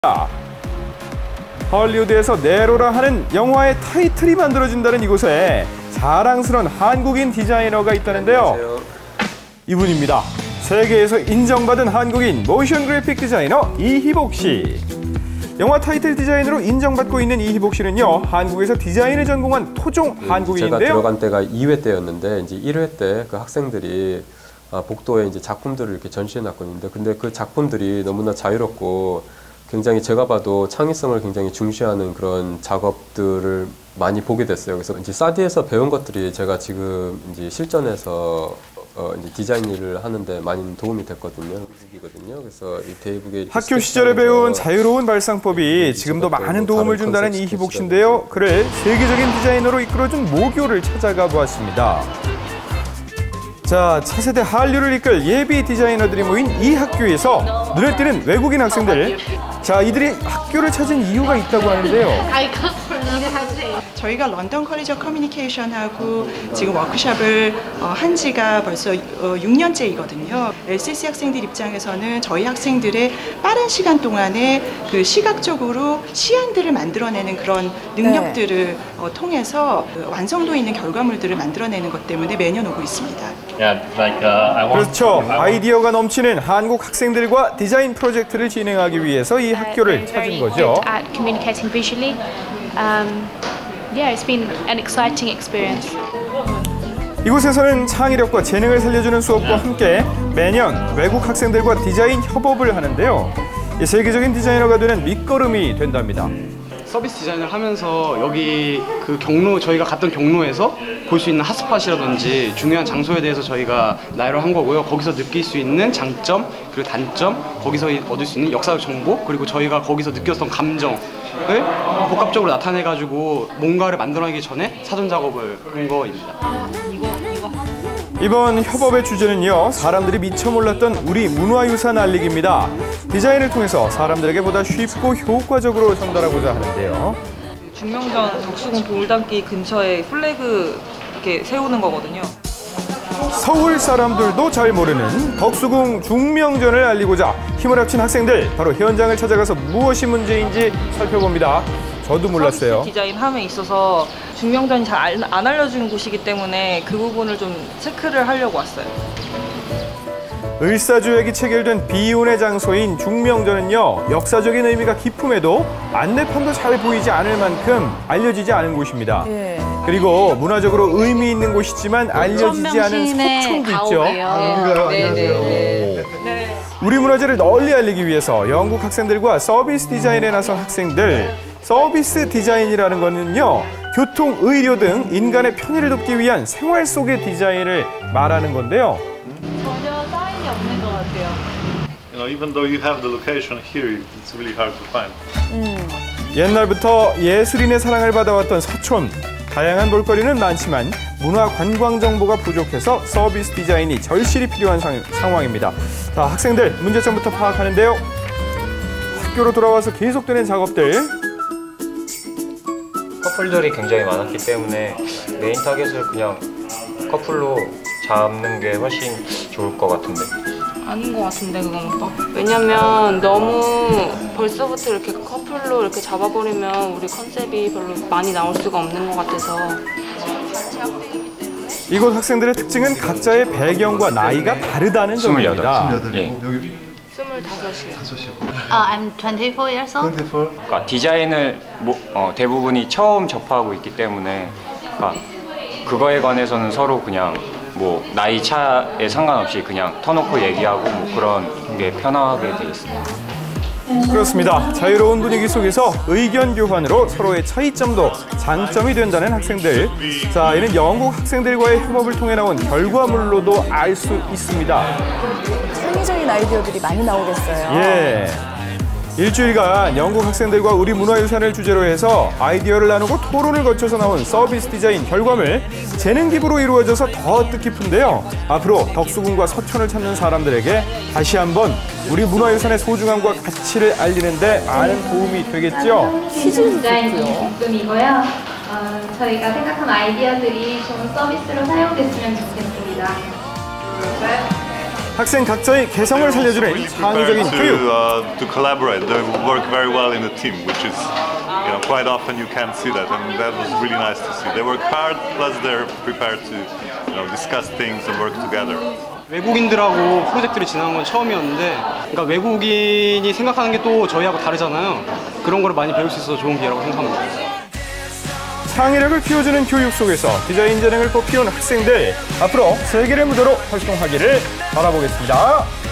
헐리우드에서 네로라 하는 영화의 타이틀이 만들어진다는 이곳에 자랑스러운 한국인 디자이너가 있다는데요. 이분입니다. 세계에서 인정받은 한국인 모션 그래픽 디자이너 이희복 씨. 영화 타이틀 디자인으로 인정받고 있는 이희복 씨는요, 한국에서 디자인을 전공한 토종 한국인인데요. 제가 들어간 때가 2회 때였는데 이제 1회 때 그 학생들이 복도에 이제 작품들을 이렇게 전시해 놨거든요. 근데 그 작품들이 너무나 자유롭고 굉장히 제가 봐도 창의성을 굉장히 중시하는 그런 작업들을 많이 보게 됐어요. 그래서 이제 사디에서 배운 것들이 제가 지금 이제 실전에서 이제 디자인 일을 하는데 많이 도움이 됐거든요. 그래서 이 데이브게 학교 시절에 배운 자유로운 발상법이 지금도 많은 도움을 준다는 이희복 씨인데요. 그를 세계적인 디자이너로 이끌어준 모교를 찾아가 보았습니다. 자, 차세대 한류를 이끌 예비 디자이너들이 모인 이 학교에서 눈에 띄는 외국인 학생들. 자, 이들이 학교를 찾은 이유가 있다고 하는데요. 저희가 런던 커리지 커뮤니케이션하고 지금 워크숍을 한 지가 벌써 6년째이거든요. LCC 학생들 입장에서는 저희 학생들의 빠른 시간 동안에 그 시각적으로 시안들을 만들어내는 그런 능력들을 통해서 완성도 있는 결과물들을 만들어내는 것 때문에 매년 오고 있습니다. 그렇죠. 아이디어가 넘치는 한국 학생들과 디자인 프로젝트를 진행하기 위해서 이 학교를 찾은 거죠. Yeah, it's been an exciting experience. 이곳에서는 창의력과 재능을 살려주는 수업과 함께 매년 외국 학생들과 디자인 협업을 하는데요. 세계적인 디자이너가 되는 밑거름이 된답니다. 서비스 디자인을 하면서 여기 그 저희가 갔던 경로에서 볼 수 있는 핫스팟이라든지 중요한 장소에 대해서 저희가 나열을 한 거고요. 거기서 느낄 수 있는 장점, 그리고 단점, 거기서 얻을 수 있는 역사적 정보, 그리고 저희가 거기서 느꼈던 감정을 복합적으로 나타내가지고 뭔가를 만들어내기 전에 사전 작업을 한 거입니다. 이번 협업의 주제는요, 사람들이 미처 몰랐던 우리 문화유산 알리기입니다. 디자인을 통해서 사람들에게 보다 쉽고 효과적으로 전달하고자 하는데요. 중명전 덕수궁 돌담기 근처에 플래그 이렇게 세우는 거거든요. 서울 사람들도 잘 모르는 덕수궁 중명전을 알리고자 힘을 합친 학생들, 바로 현장을 찾아가서 무엇이 문제인지 살펴봅니다. 저도 몰랐어요. 서비스 디자인함에 있어서 중명전이 잘 안 알려진 곳이기 때문에 그 부분을 좀 체크를 하려고 왔어요. 을사조약이 체결된 비운의 장소인 중명전은요, 역사적인 의미가 깊음에도 안내판도 잘 보이지 않을 만큼 알려지지 않은 곳입니다. 그리고 문화적으로 의미 있는 곳이지만 알려지지 않은 서촌도 있죠. 우리 문화재를 널리 알리기 위해서 영국 학생들과 서비스 디자인에 나선 학생들. 서비스 디자인이라는 거는요, 교통, 의료 등 인간의 편의를 돕기 위한 생활 속의 디자인을 말하는 건데요. 전혀 사인이 없는 것 같아요. Even though you have the location here, it's really hard to find. 옛날부터 예술인의 사랑을 받아왔던 서촌. 다양한 볼거리는 많지만 문화 관광 정보가 부족해서 서비스 디자인이 절실히 필요한 상황입니다. 자, 학생들 문제점부터 파악하는데요. 학교로 돌아와서 계속되는 작업들. 커플들이 굉장히 많았기 때문에 메인 타겟을 그냥 커플로 잡는 게 훨씬 좋을 것 같은데. 아닌 것 같은데 그건 오빠. 왜냐면 너무 벌써부터 이렇게 커플로 이렇게 잡아버리면 우리 컨셉이 별로 많이 나올 수가 없는 것 같아서. 이곳 학생들의 특징은 각자의 배경과 나이가 다르다는 점입니다. 25이요. I'm 24 years old. 그러니까 디자인을 대부분이 처음 접하고 있기 때문에 그거에 관해서는 서로 그냥 뭐 나이 차에 상관없이 그냥 터놓고 얘기하고 뭐 그런 게 편하게 돼 있습니다. 그렇습니다. 자유로운 분위기 속에서 의견 교환으로 서로의 차이점도 장점이 된다는 학생들. 자, 이는 영국 학생들과의 협업을 통해 나온 결과물로도 알 수 있습니다. 창의적인 아이디어들이 많이 나오겠어요. 예. 일주일간 영국 학생들과 우리 문화유산을 주제로 해서 아이디어를 나누고 토론을 거쳐서 나온 서비스 디자인 결과물. 재능 기부로 이루어져서 더 뜻깊은데요. 앞으로 덕수궁과 서촌을 찾는 사람들에게 다시 한번 우리 문화유산의 소중함과 가치를 알리는 데 많은 도움이 되겠죠. 디자인이 중점이고요. 저희가 생각한 아이디어들이 좋은 서비스로 사용됐으면 좋겠습니다. 학생 각자의 개성을 살려주는 창의적인 교육. To collaborate, they work very well in a team, which is, quite often you can't see that, and that was really nice to see. They work hard, plus they're prepared to, discuss things and work together. 외국인들하고 프로젝트를 진행한 건 처음이었는데, 그러니까 외국인이 생각하는 게 또 저희하고 다르잖아요. 그런 거를 많이 배울 수 있어서 좋은 기회라고 생각합니다. 창의력을 키워주는 교육 속에서 디자인 재능을 꽃피운 학생들, 앞으로 세계를 무대로 활동하기를 바라보겠습니다.